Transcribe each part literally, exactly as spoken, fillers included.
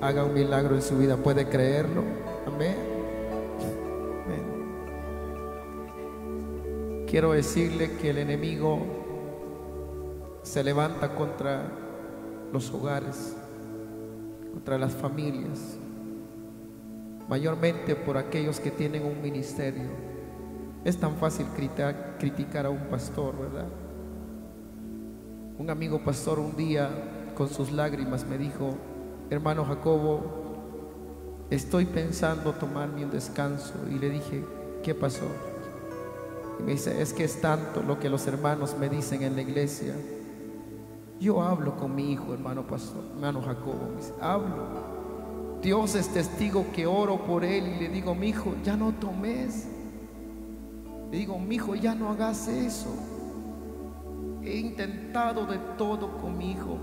haga un milagro en su vida. ¿Puede creerlo? Amén. Amén. Quiero decirle que el enemigo se levanta contra los hogares, contra las familias, mayormente por aquellos que tienen un ministerio. Es tan fácil criticar, criticar a un pastor, ¿verdad? Un amigo pastor un día con sus lágrimas me dijo: hermano Jacobo, estoy pensando tomarme un descanso. Y le dije: ¿qué pasó? Y me dice: es que es tanto lo que los hermanos me dicen en la iglesia. Yo hablo con mi hijo, hermano pastor, hermano Jacobo, me dice, hablo. Dios es testigo que oro por él y le digo: mi hijo, ya no tomes. Le digo: mi hijo, ya no hagas eso. He intentado de todo con mi hijo,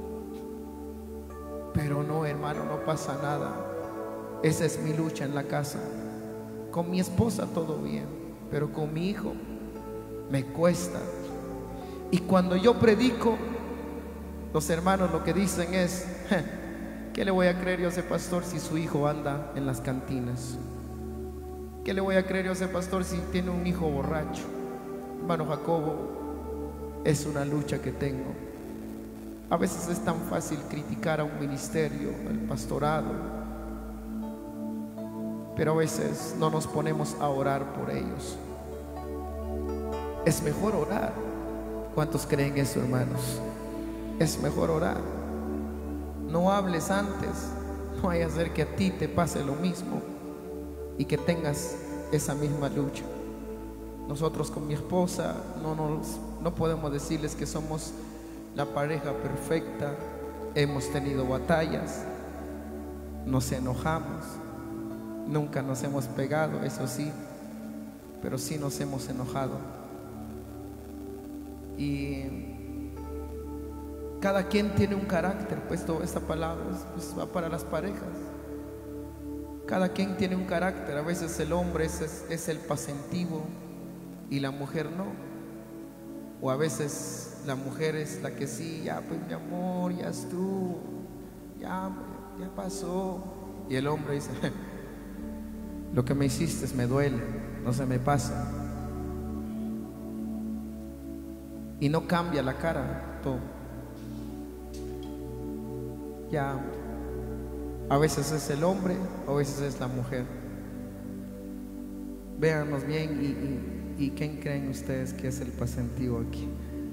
pero no, hermano, no pasa nada. Esa es mi lucha en la casa. Con mi esposa todo bien, pero con mi hijo me cuesta. Y cuando yo predico, los hermanos lo que dicen es: ¿qué le voy a creer yo a ese pastor si su hijo anda en las cantinas? ¿Qué le voy a creer yo a ese pastor si tiene un hijo borracho? Hermano Jacobo, es una lucha que tengo. A veces es tan fácil criticar a un ministerio, al pastorado, pero a veces no nos ponemos a orar por ellos. Es mejor orar. ¿Cuántos creen eso, hermanos? Es mejor orar. No hables antes. No vaya a ser que a ti te pase lo mismo y que tengas esa misma lucha. Nosotros con mi esposa no, nos, no podemos decirles que somos la pareja perfecta. Hemos tenido batallas, nos enojamos, nunca nos hemos pegado, eso sí, pero sí nos hemos enojado. Y cada quien tiene un carácter, pues toda esta palabra pues, va para las parejas. Cada quien tiene un carácter. A veces el hombre es, es, es el pasentivo y la mujer no. O a veces la mujer es la que sí, ya pues mi amor, ya estuvo, ya, ya pasó. Y el hombre dice: lo que me hiciste me duele, no se me pasa. Y no cambia la cara, todo. Ya, a veces es el hombre, a veces es la mujer. Véanos bien y, y, y ¿quién creen ustedes que es el pasentivo aquí?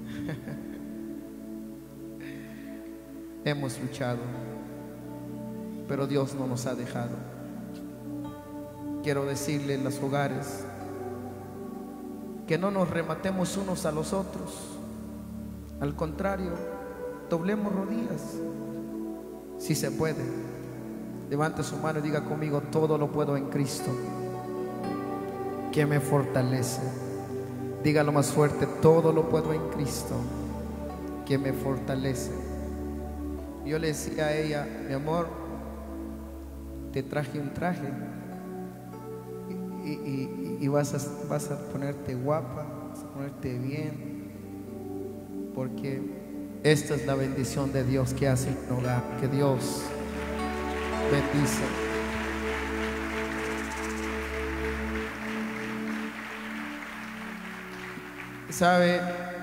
Hemos luchado, pero Dios no nos ha dejado. Quiero decirle en los hogares que no nos rematemos unos a los otros. Al contrario, doblemos rodillas. Si se puede, levante su mano y diga conmigo: todo lo puedo en Cristo que me fortalece. Dígalo más fuerte: todo lo puedo en Cristo que me fortalece. Yo le decía a ella: mi amor, te traje un traje y, y, y vas, a, vas a ponerte guapa, vas a ponerte bien, porque esta es la bendición de Dios que hace en un hogar. Que Dios bendice. ¿Sabe?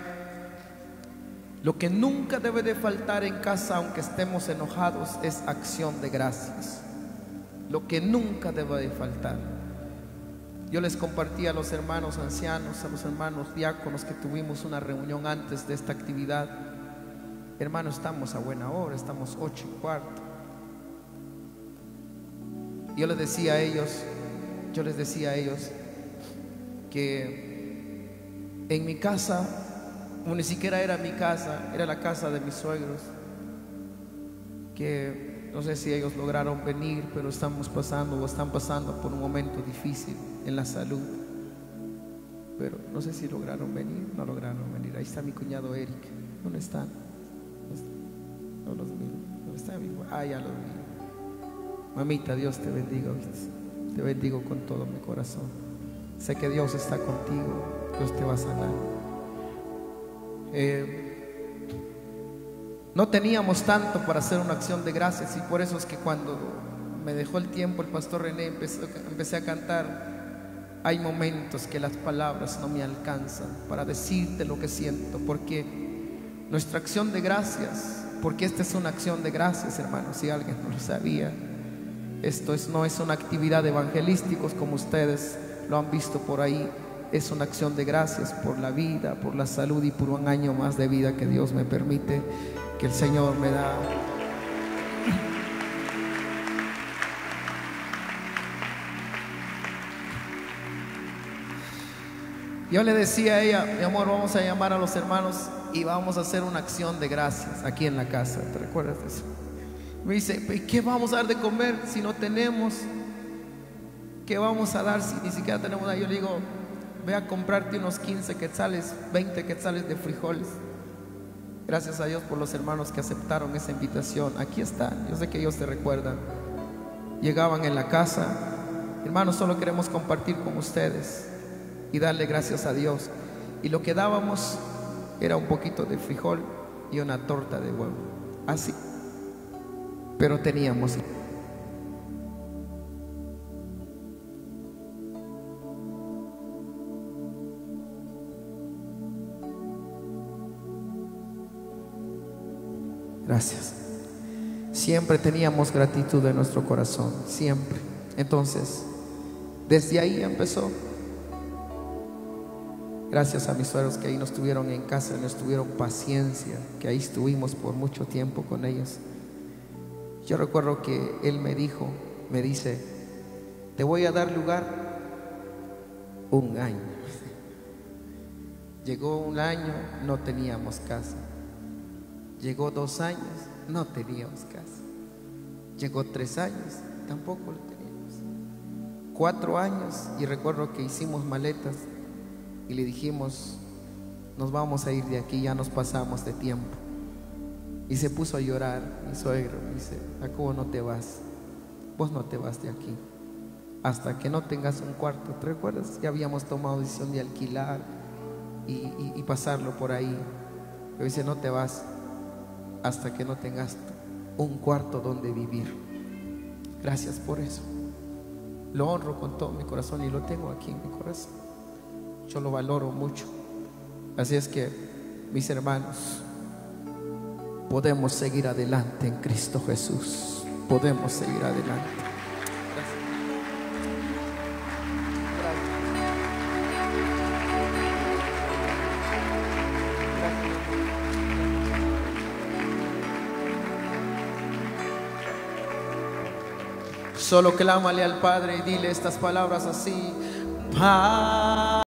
Lo que nunca debe de faltar en casa, aunque estemos enojados, es acción de gracias. Lo que nunca debe de faltar. Yo les compartí a los hermanos ancianos, a los hermanos diáconos, que tuvimos una reunión antes de esta actividad. Hermanos, estamos a buena hora, estamos ocho y cuarto. Yo les decía a ellos, yo les decía a ellos que en mi casa, como ni siquiera era mi casa, era la casa de mis suegros, que no sé si ellos lograron venir, pero estamos pasando o están pasando por un momento difícil en la salud. Pero no sé si lograron venir, no lograron venir. Ahí está mi cuñado Eric. ¿Dónde están? No los miro. ¿Dónde está mi hijo? Ah, ya los miro. Mamita, Dios te bendiga. Te bendigo con todo mi corazón. Sé que Dios está contigo. Dios te va a sanar. Eh, No teníamos tanto para hacer una acción de gracias, y por eso es que cuando me dejó el tiempo el pastor René, empecé, empecé a cantar. Hay momentos que las palabras no me alcanzan para decirte lo que siento, porque nuestra acción de gracias, porque esta es una acción de gracias, hermanos, si alguien no lo sabía, esto es, no es una actividad evangelística como ustedes lo han visto por ahí. Es una acción de gracias por la vida, por la salud y por un año más de vida que Dios me permite, que el Señor me da. Yo le decía a ella: mi amor, vamos a llamar a los hermanos y vamos a hacer una acción de gracias aquí en la casa. ¿Te recuerdas de eso? Me dice: ¿qué vamos a dar de comer si no tenemos? ¿Qué vamos a dar si ni siquiera tenemos nada? Yo le digo: ve a comprarte unos quince quetzales, veinte quetzales de frijoles. Gracias a Dios por los hermanos que aceptaron esa invitación. Aquí están, yo sé que ellos te recuerdan. Llegaban en la casa: hermanos, solo queremos compartir con ustedes y darle gracias a Dios. Y lo que dábamos era un poquito de frijol y una torta de huevo, así. Pero teníamos. Gracias. Siempre teníamos gratitud en nuestro corazón, siempre. Entonces, desde ahí empezó. Gracias a mis suegros que ahí nos tuvieron en casa, nos tuvieron paciencia, que ahí estuvimos por mucho tiempo con ellos. Yo recuerdo que él me dijo, me dice: te voy a dar lugar un año. Llegó un año, no teníamos casa. Llegó dos años, no teníamos casa. Llegó tres años, tampoco lo teníamos. Cuatro años, y recuerdo que hicimos maletas y le dijimos: nos vamos a ir de aquí, ya nos pasamos de tiempo. Y se puso a llorar mi suegro. Me dice: ¿cómo no te vas? Vos no te vas de aquí hasta que no tengas un cuarto. ¿Te recuerdas? Ya habíamos tomado decisión de alquilar y, y, y pasarlo por ahí. Pero dice: no te vas hasta que no tengas un cuarto donde vivir. Gracias por eso. Lo honro con todo mi corazón y lo tengo aquí en mi corazón. Yo lo valoro mucho. Así es que, mis hermanos, podemos seguir adelante en Cristo Jesús. Podemos seguir adelante. Solo clámale al Padre y dile estas palabras así: Padre.